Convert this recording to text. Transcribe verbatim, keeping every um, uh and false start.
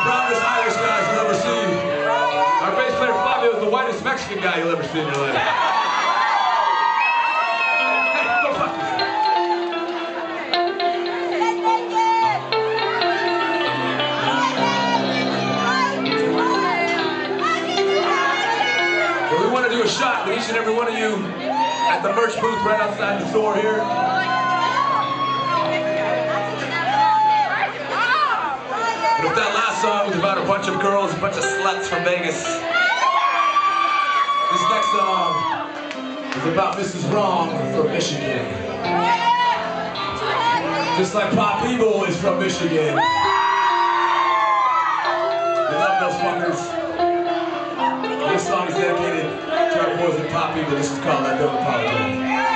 proudest Irish guys you'll ever see. Our bass player Fabio is the whitest Mexican guy you'll ever see in your life. Hey, go fuck yourself. Well, we want to do a shot with each and every one of you at the merch booth right outside the door here. But if that last song was about a bunch of girls, a bunch of sluts from Vegas, this next song is about Missus Wrong from Michigan. Just like Pop Evil is from Michigan. We love those fuckers. This song is dedicated to our boys at Pop Evil. This is called I Don't Apologize.